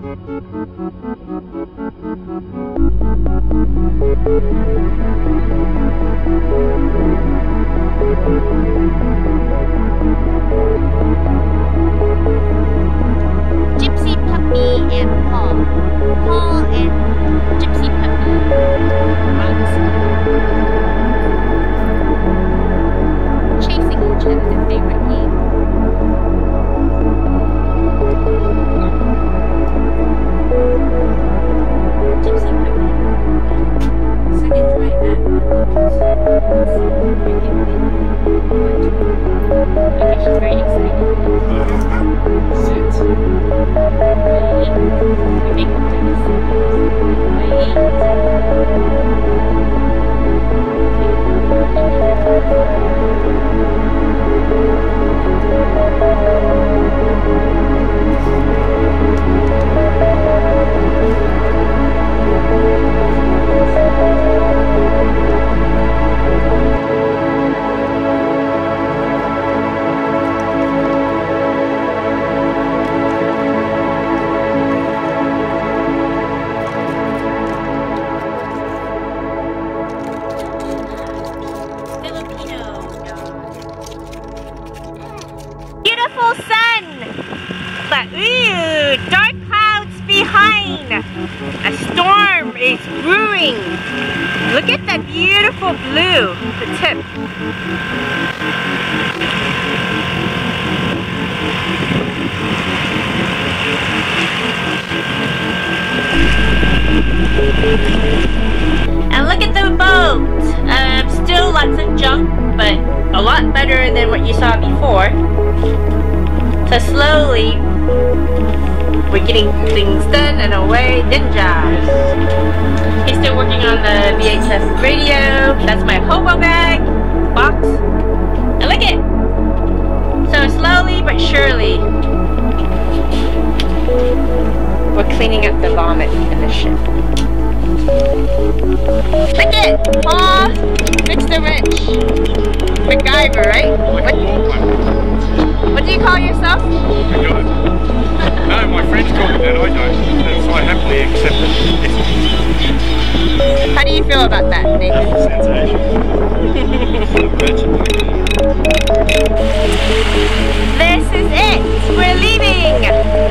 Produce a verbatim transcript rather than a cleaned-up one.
Gypsy puppy and Paul. Paul and Gypsy puppy. Chasing each other, their favorite game. Gypsy puppy. So get right at okay, she's very excited. Sit. Wait. We make them do this. Wait. Beautiful sun, but ooh, dark clouds behind. A storm is brewing. Look at that beautiful blue, the tip. And look at the boat. Um, still lots of junk, but a lot better than what you saw before. So slowly, we're getting things done and away. Ninja! He's still working on the V H S radio. That's my hobo bag box. And look it! So slowly but surely, we're cleaning up the vomit in the ship. Look it! Paul, fix the wrench. MacGyver, right? What, what do you call yourself? MacGyver. No, my friends call me that, I don't. So I happily accept it. How do you feel about that, Nathan? Sensation. This is it! We're leaving!